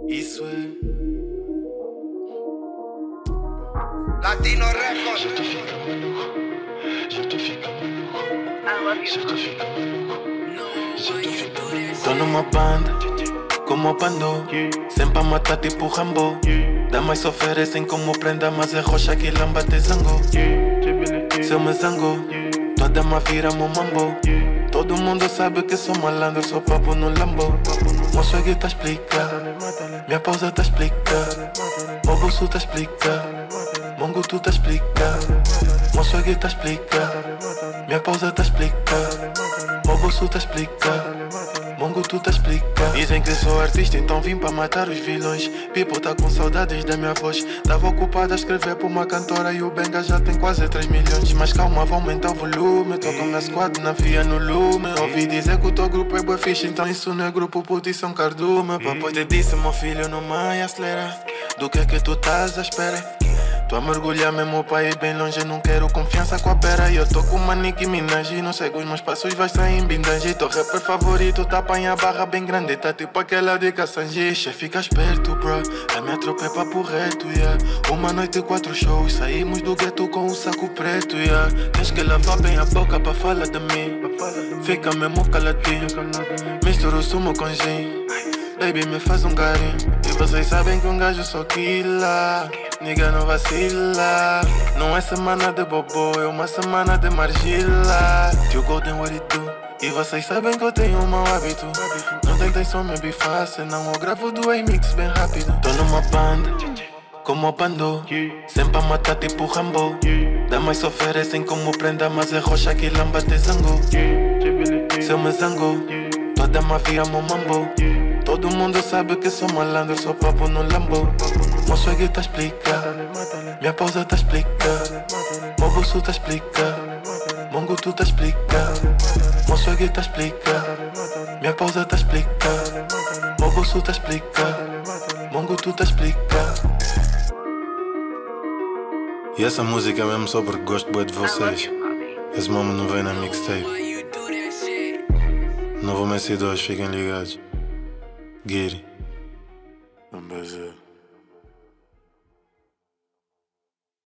Isso é Latino Records. Tô numa banda, como bando, sempre a matar tipo Rambo. Damas se oferecem como prenda, mas é roxa que lamba te zango. Se eu me zango, toda ma vira meu mambo. Todo mundo sabe que sou malandro, sou papo no lambo. Moço aqui tá explica, minha pausa tá explica, meu bolso tá explica, mongo tu tá explica. Moço aqui tá explica, minha pausa tá explica, meu bolso tá explica, mongo tu tá explica. Dizem que sou artista, então vim pra matar os vilões. People tá com saudades da minha voz. Tava ocupado a escrever pra uma cantora e o Benga já tem quase 3 milhões. Mas calma, vou aumentar o volume. Tô com minha squad, na via no lume. Ouvi dizer que o teu grupo é bué fixe, então isso não é grupo, puto, isso é um cardume. Papai te disse, meu filho, não mais acelera. Do que é que tu estás à espera? Tô a mergulhar mesmo pra ir bem longe, não quero confiança com a pera. E eu tô com uma Nicki Minaj e não segue os meus passos, vai sair em bindanje. Teu rapper favorito tá apanha a barra bem grande, tá tipo aquela de Cassanjicha. Fica esperto, bro, a minha tropa é papo reto, yeah. Uma noite, 4 shows, saímos do gueto com um saco preto, yeah. Tens que lavar bem a boca pra falar de mim, fica mesmo caladinho. Misturo sumo com gin, baby me faz um carinho. E vocês sabem que um gajo só quila, nigga não vacila. Não é semana de bobo, é uma semana de margila. You golden what it do. E vocês sabem que eu tenho um mau hábito. Não tentem só me bifar, senão eu gravo do A-Mix bem rápido. Tô numa banda, como bando, sempre a matar tipo Rambo. Damas se oferecem como prenda, mas é roxa que lamba te zango. Se eu me zango, toda ma vira meu mambo. Todo mundo sabe que sou malandro, sou papo no lambo. Moço aqui tá explica, minha pausa tá explica, meu bolso tá explica, mongo tu tá explica. Moço aqui tá explica, minha pausa tá explica, meu bolso tá explica, mongo tu tá explica. E essa música é mesmo só porque gosto bué de vocês. Esse nome não vem na mixtape. Novo MC2, fiquem ligados. Get it.